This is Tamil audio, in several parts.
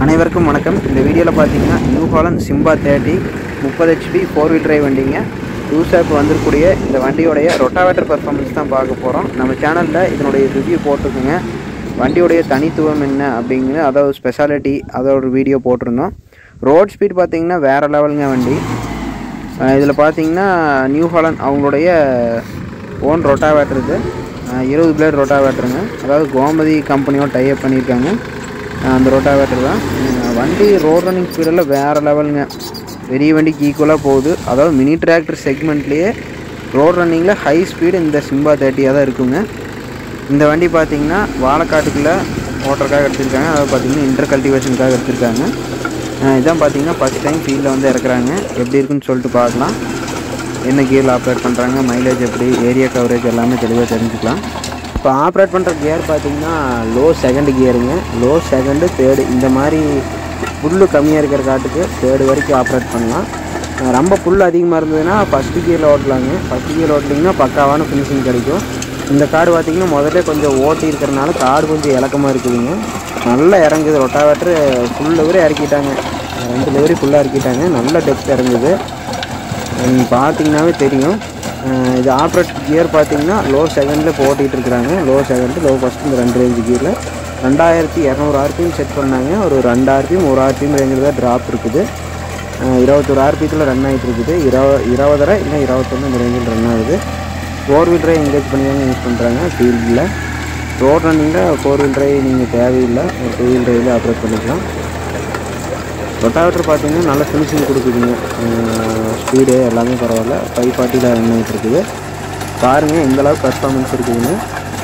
அனைவருக்கும் வணக்கம். இந்த வீடியோவில் பார்த்தீங்கன்னா New Holland Simba 30 30 HP 4-wheel drive வண்டிங்க. யூஸாக வந்திருக்கக்கூடிய இந்த வண்டியோடைய ரொட்டாவேட்டர் பர்ஃபார்மன்ஸ் தான் பார்க்க போகிறோம். நம்ம சேனலில் இதனுடைய ரிவ்யூ போட்டிருக்குங்க. வண்டியோடைய தனித்துவம் என்ன அப்படிங்கிறது, அதோட ஸ்பெஷாலிட்டி, அதோட வீடியோ போட்டிருந்தோம். ரோட் ஸ்பீட் பார்த்தீங்கன்னா வேறு லெவலுங்க வண்டி. இதில் பார்த்தீங்கன்னா நியூ ஹாலண்ட் அவங்களுடைய ஓன் ரொட்டாவேட்டர், இது 20 பிளேட் ரொட்டாவேட்டருங்க. அதாவது கோமதி கம்பெனியோட டைப் பண்ணியிருக்காங்க. அந்த ரொட்டாவேட்டர் தான். வண்டி ரோட் ரன்னிங் ஸ்பீடெல்லாம் வேறு லெவலுங்க. பெரிய வண்டிக்கு ஈக்குவலாக போகுது. அதாவது மினி டிராக்டர் செக்மெண்ட்லேயே ரோட் ரன்னிங்கில் ஹை ஸ்பீடு இந்த சிம்பா 30 தான் இருக்குங்க. இந்த வண்டி பார்த்திங்கன்னா வாழைக்காட்டுக்குள்ளே ஓட்டருக்காக எடுத்திருக்காங்க. அதாவது பார்த்திங்கன்னா இன்டர் கல்டிவேஷனுக்காக எடுத்திருக்காங்க. இதான் பார்த்திங்கன்னா ஃபஸ்ட் டைம் ஃபீல்டில் வந்து இறக்குறாங்க. எப்படி இருக்குன்னு சொல்லிட்டு பார்க்கலாம். என்ன கியரில் ஆப்ரேட் பண்ணுறாங்க, மைலேஜ் எப்படி, ஏரியா கவரேஜ் எல்லாமே தெளிவாக தெரிஞ்சுக்கலாம். இப்போ ஆப்ரேட் பண்ணுற கியர் பார்த்திங்கன்னா லோ செகண்டு கியருங்க. லோ செகண்டு தேர்டு, இந்த மாதிரி புல் கம்மியாக இருக்கிற காட்டுக்கு தேர்டு வரைக்கும் ஆப்ரேட் பண்ணலாம். ரொம்ப புல் அதிகமாக இருந்ததுன்னா ஃபஸ்ட்டு கியரில் ஓட்டலாங்க. ஃபஸ்ட்டு கியரில் ஓட்டிலிங்கன்னா பக்காவான ஃபினிஷிங் கிடைக்கும். இந்த காடு பார்த்திங்கன்னா முதல்ல கொஞ்சம் ஓட்டி இருக்கிறனால காடு கொஞ்சம் இலக்கமாக இருக்குதுங்க. நல்லா இறங்குது. Rotavator full லெவரி இறக்கிட்டாங்க. 2 லெவரி ஃபுல்லாக இறக்கிட்டாங்க. நல்ல டெப்த் இறங்குது. பார்த்திங்கனாவே தெரியும். இது ஆப்ரேட் கியர் பார்த்திங்கன்னா லோ செகண்டில் போட்டிகிட்டு இருக்கிறாங்க. லோ செகண்டு, லோ ஃபஸ்ட்டு, இந்த 2 ரேஞ்சு கியரில் 2200 RPM செட் பண்ணாங்க. ஒரு 2 RPM 1 RPM ரேஞ்சில் தான் ட்ராப் இருக்குது. 21 RPMத்தில் ரன் ஆகிட்டு இருக்குது. 20 இல்லை 21 இந்த ரேஞ்சில் ரன் ஆகுது. 4-wheel drive என்கேஜ் பண்ணி தாங்க யூஸ் பண்ணுறாங்க ஃபீல்டில். ரோட் ரன்னிங்கில் 4-wheel drive நீங்கள் தேவையில்லை, ஒரு 2-wheel drive ஆப்ரேட் பண்ணிக்கலாம். ரொட்டாவேட்டர் பார்த்திங்கன்னா நல்ல ஃபினிஷிங் கொடுக்குதுங்க. ஸ்பீடு எல்லாமே பரவாயில்ல. 540 ரன் ஆகிட்டு இருக்குது. பாருங்கள் எந்தளவுக்கு பர்ஃபார்மன்ஸ் இருக்குதுன்னு.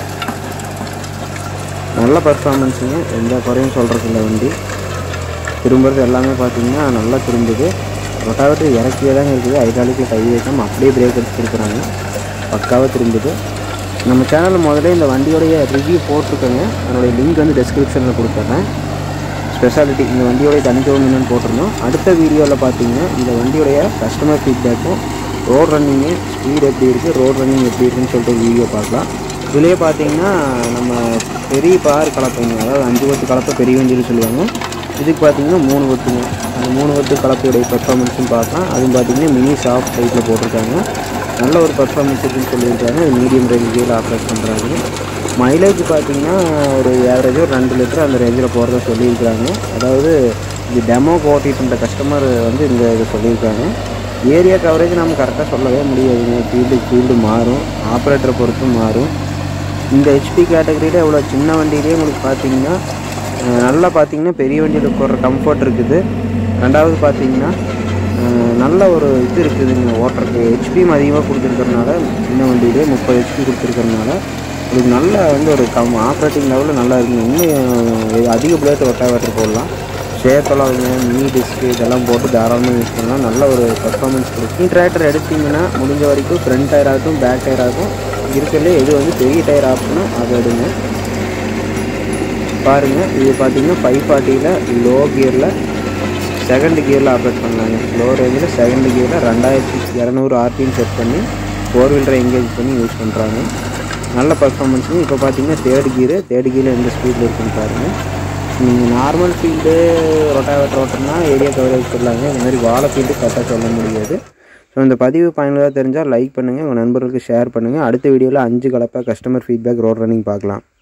நல்ல பர்ஃபார்மன்ஸுங்க, எந்த குறையும் சொல்கிறதில்ல. வண்டி திரும்புறது எல்லாமே பார்த்திங்கன்னா நல்லா திரும்புது. ரொட்டாவேட்டர் இறக்கியே தாங்க இருக்குது. ஹைட்ராலிக்கில் கை வைக்காமல் அப்படியே பிரேக் எடுத்துருக்குறாங்க. பக்காவாக திரும்புது. நம்ம சேனலில் முதல்ல இந்த வண்டியோடைய ரிவ்யூ போட்டிருக்கோங்க. அதனுடைய லிங்க் வந்து டெஸ்கிரிப்ஷனில் கொடுத்துட்றேன். ஸ்பெஷாலிட்டி, இந்த வண்டியோடைய தனித்துவம் என்னென்னு போட்டிருந்தோம். அடுத்த வீடியோவில் பார்த்தீங்கன்னா இந்த வண்டியோடைய கஸ்டமர் ஃபீட்பேக்கும், ரோட் ரன்னிங்கு ஸ்பீடு எப்படி இருக்குது, ரோட் ரன்னிங் எப்படி இருக்குதுன்னு சொல்லிட்டு வீடியோ பார்க்கலாம். இதுலேயே பார்த்தீங்கன்னா நம்ம பெரிய பார் கலப்பைங்க, அதாவது 5 வட்டு கலப்பை பெரிய வண்டின்னு சொல்லுவாங்க. இதுக்கு பார்த்தீங்கன்னா 3 வட்டுங்க. அந்த 3 வட்டு கலப்பையுடைய பர்ஃபார்மன்ஸும் பார்க்கலாம். அதுவும் பார்த்தீங்கன்னா மினி சாஃப்ட் டைப்பில் போட்டிருக்காங்க. நல்ல ஒரு பர்ஃபார்மன்ஸ் இருக்குன்னு சொல்லியிருக்காங்க. மீடியம் ரேஞ்சில் ஆப்ரேட் பண்ணுறாங்க. மைலேஜ் பார்த்திங்கன்னா ஒரு ஆவரேஜாக ஒரு 2 லிட்டர் அந்த ரேஞ்சில் போகிறத சொல்லியிருக்காங்க. அதாவது இது டெமோக்கு ஓட்டிகிட்டு இருந்த கஸ்டமர் வந்து இந்த இது சொல்லியிருக்காங்க. ஏரியா கவரேஜ் நம்ம கரெக்டாக சொல்லவே முடியாதுங்க. ஃபீல்டு மாறும், ஆப்ரேட்டரை பொறுத்தும் மாறும். இந்த ஹெச்பி கேட்டகரியில் இவ்வளோ சின்ன வண்டியிலே உங்களுக்கு பார்த்திங்கன்னா நல்லா பார்த்திங்கன்னா பெரிய வண்டியில் போடுற கம்ஃபர்ட் இருக்குது. ரெண்டாவது பார்த்திங்கன்னா நல்ல ஒரு இது இருக்குதுங்க ஓட்டுறதுக்கு. ஹெச்பியும் அதிகமாக கொடுத்துருக்கறனால, சின்ன வண்டியிலே 30 HP கொடுத்துருக்கறனால உங்களுக்கு நல்ல வந்து ஒரு ஆப்ரேட்டிங் லெவலில் நல்லா இருக்குங்க. இன்னும் அதிக பிளேட் ரொட்டாவேட்டர் போடலாம். ஷேக்கலாகுங்க, மினி டிஸ்க்கு இதெல்லாம் போட்டு தாராளமாக யூஸ் பண்ணலாம். நல்ல ஒரு பர்ஃபார்மன்ஸ் கொடுக்கும். மினி டிராக்டர் எடுத்திங்கன்னா முடிஞ்ச வரைக்கும் ஃப்ரண்ட் டயர் ஆகட்டும், பேக் டயர் ஆகும், இருக்கிறதுலே எது வந்து பெரிய டயர் ஆப்ஷனும் அதை எடுங்க. பாருங்கள், இது பார்த்திங்கன்னா 540 லோ கியரில் செகண்ட் கியரில் ஆப்ரேட் பண்ணலாங்க. லோ ரேஞ்சில் செகண்ட் கியரில் 2200 RPM செட் பண்ணி 4-wheel drive என்கேஜ் பண்ணி யூஸ் பண்ணுறாங்க. நல்ல பர்ஃபார்மன்ஸுங்க. இப்போ பார்த்தீங்கன்னா தேர்ட் கியரில் எந்த ஸ்பீடில் இருக்குன்னு பாருங்கள். நீங்கள் நார்மல் ஃபீல்டு ரொட்டாவேட்டர் ஓட்டர்னா ஏரியா கவரேஜ் சொல்லாங்க. இந்த மாதிரி வாழை ஃபீல்டு கரெக்டாக சொல்ல முடியாது. ஸோ இந்த பதிவு பயனுள்ளதாக தெரிஞ்சால் லைக் பண்ணுங்கள், உங்கள் நண்பர்களுக்கு ஷேர் பண்ணுங்கள். அடுத்த வீடியோவில் 5 கலப்பாக கஸ்டமர் ஃபீட்பேக் ரோட் ரன்னிங் பார்க்கலாம்.